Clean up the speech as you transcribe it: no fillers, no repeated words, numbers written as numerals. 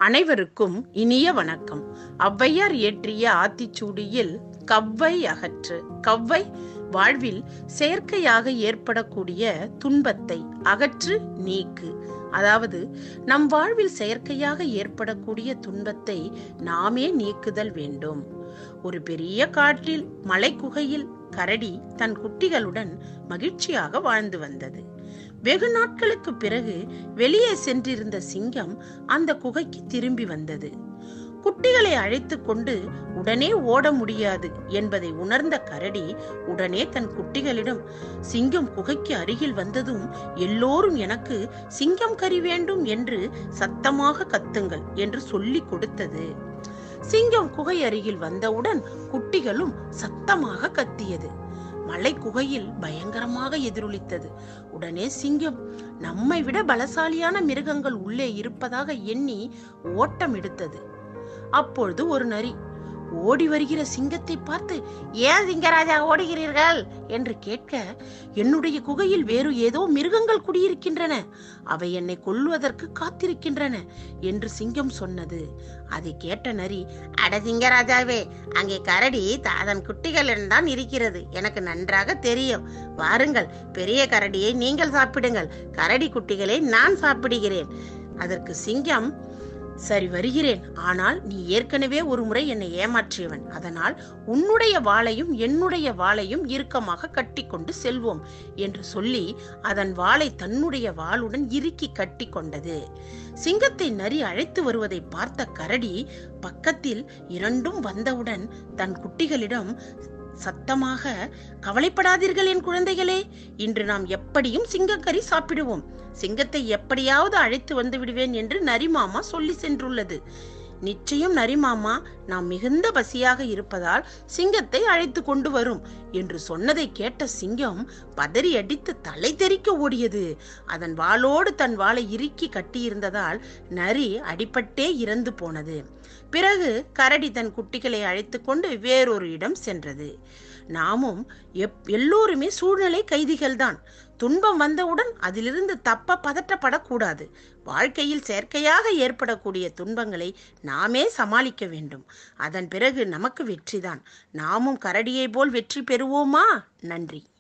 அனைவருக்கும் இனிய வணக்கம். ஔவையார் இயற்றிய ஆத்திச்சூடியில் கவ்வை அகற்று. கவ்வை வாழ்வில் செயற்கையாக ஏற்படக்கூடிய துன்பத்தை அகற்று, நீக்கு. அதாவது நம் வாழ்வில் செயற்கையாக ஏற்படக்கூடிய துன்பத்தை நாமே நீக்குதல் வேண்டும். ஒரு பெரிய காட்டில் மலை குகையில் கரடி தன் குட்டிகளுடன் மகிழ்ச்சியாக வாழ்ந்து வந்தது. வெகு நாட்களுக்கு பிறகு வெளியே சென்றிருந்த சிங்கம் அந்த குகைக்கு திரும்பி வந்தது. குட்டிகளை அழைத்து கொண்டு உடனே ஓட முடியாது என்பதை உணர்ந்த கரடி உடனே தன் குட்டிகளிடம், சிங்கம் குகைக்கு அருகில் வந்ததும் எல்லோரும் எனக்கு சிங்கம் கறி வேண்டும் என்று சத்தமாக கத்துங்கள் என்று சொல்லி கொடுத்தது. சிங்கம் குகை அருகில் வந்தவுடன் குட்டிகளும் சத்தமாக கத்தியது. மலை குகையில் பயங்கரமாக எதிரொலித்தது. உடனே சிங்கம் நம்மை விட பலசாலியான மிருகங்கள் உள்ளே இருப்பதாக எண்ணி ஓட்டம் எடுத்தது. அப்பொழுது ஒரு நரி ஓடி வருகிற சிங்கத்தை பார்த்து, ஏன் சிங்கராஜா ஓடுகிறீர்கள் என்று கேட்க, என்னுடைய குகையில் வேறு ஏதோ மிருகங்கள் குடியிருக்கின்றன, அவை என்னை கொல்லுவதற்கு காத்திருக்கின்றன என்று சிங்கம் சொன்னது. அதை கேட்ட நரி, அட சிங்கராஜாவே, அங்கே கரடி அதன் குட்டிகளிடம் தான் இருக்கிறது, எனக்கு நன்றாக தெரியும். வாருங்கள், பெரிய கரடியை நீங்கள் சாப்பிடுங்கள், கரடி குட்டிகளை நான் சாப்பிடுகிறேன். அதற்கு சிங்கம், சரி வருகிறேன், ஆனால் நீ ஏற்கனவே ஒரு முறை என்னை ஏமாற்றியவன், அதனால் உன்னுடைய வாளையும் என்னுடைய வாளையும் இறுக்கமாக கட்டி கொண்டு செல்வோம் என்று சொல்லி அதன் வாளை தன்னுடைய வாளுடன் இறுக்கி கட்டி கொண்டது. சிங்கத்தை நரி அழைத்து வருவதை பார்த்த கரடி பக்கத்தில் இரண்டும் வந்தவுடன் தன் குட்டிகளிடம் சத்தமாக, கவலைப்படாதீர்கள் என் குழந்தைகளே, இன்று நாம் எப்படியும் சிங்கக்கறி சாப்பிடுவோம். சிங்கத்தை எப்படியாவது அழைத்து வந்து விடுவேன் என்று நரிமாமா சொல்லி சென்றுள்ளது. நிச்சயம் நரிமாமா நாம் மிகுந்த பசியாக இருப்பதால் சிங்கத்தை அழைத்து கொண்டு வரும் என்று சொன்னதை கேட்ட சிங்கம் பதறி அடித்து தலை தெறிக்க ஓடியது. அதன் வாளோடு தன் வாளை இறுக்கி கட்டியிருந்ததால் நரி அடிபட்டே இறந்து போனது. பிறகு கரடி தன் குட்டிகளை அழைத்து கொண்டு வேறொரு இடம் சென்றது. நாமும் எல்லோருமே சூழ்நிலை கைதிகள்தான். துன்பம் வந்தவுடன் அதிலிருந்து தப்ப பதற்றப்படக்கூடாது. வாழ்க்கையில் செயற்கையாக ஏற்படக்கூடிய துன்பங்களை நாமே சமாளிக்க வேண்டும். அதன் பிறகு நமக்கு வெற்றிதான். நாமும் கரடியை போல் வெற்றி பெறுவோமா? நன்றி.